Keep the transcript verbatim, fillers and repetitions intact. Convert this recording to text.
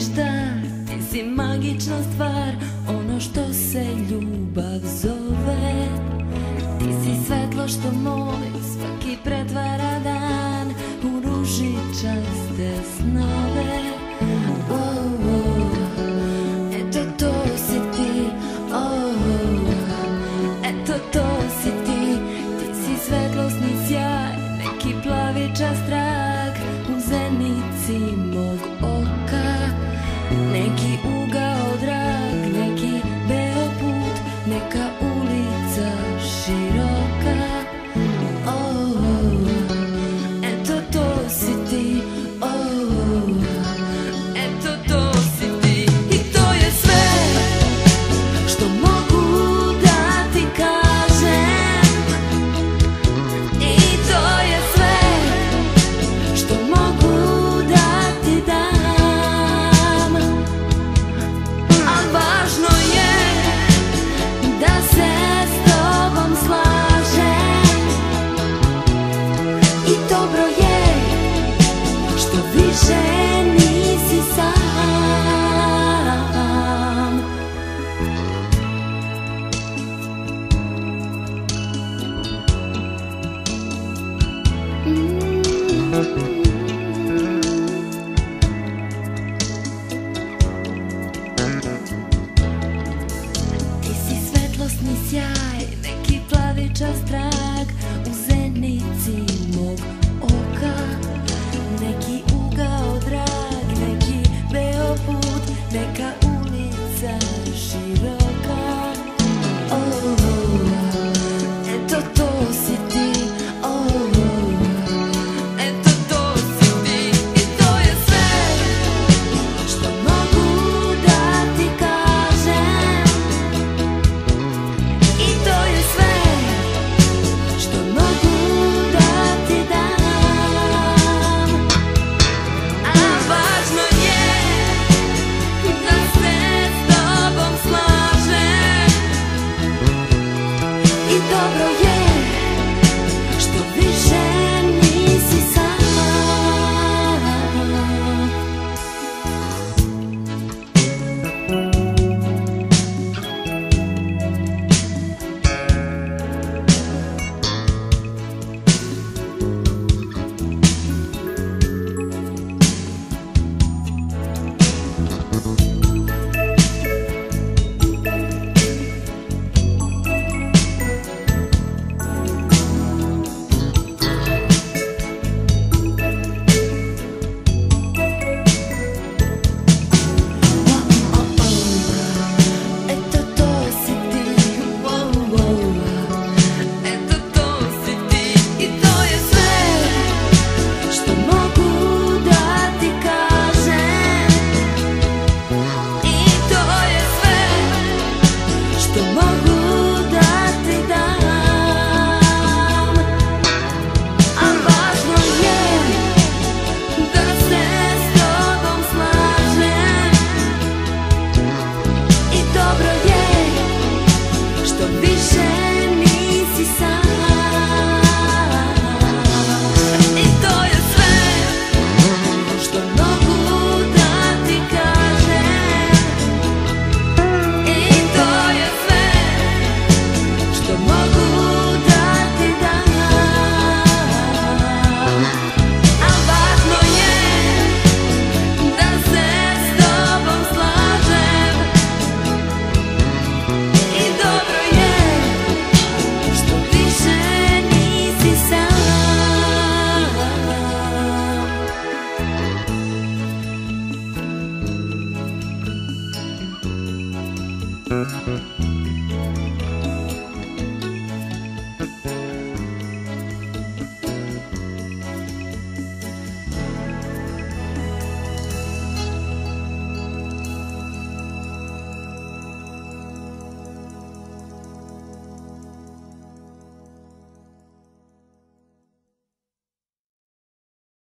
ništa, ti si magična stvar, ono što se ljubav zove. Ti si svetlo što moj svaki pretvara dan u ružičaste snove. Oh, oh, eto to si ti, oh, eto to si ti. Ti si svetlosni sjaj, neki plavičast trak u zenici mog oka. Neki ugao drag, neki beo put, neka ulica široka. Oh, eto to si ti, oh, eto to si ti. I to je sve što mogu da ti kažem. I to je sve što mogu da ti dam. Al važno je da se s tobom slažem. I dobro je što više nisi sam. Ti si svetlosni sjaj, neki plavičast trag u zenici mog oka. Neki ugao drag, neki beo put, neka ulica široka. Oh, eto to si ti, oh, eto to si ti. I to je sve što mogu da ti kažem. I to je sve što mogu da ti dam. A važno je da se s tobom slažem. I dobro je što više nisi sam. Eto to si ti, oh, oh, eto to si ti. I to je sve što mogu da ti kažem. I to je sve što mogu da ti dam. A važno je da se s tobom slažem. I dobro je što više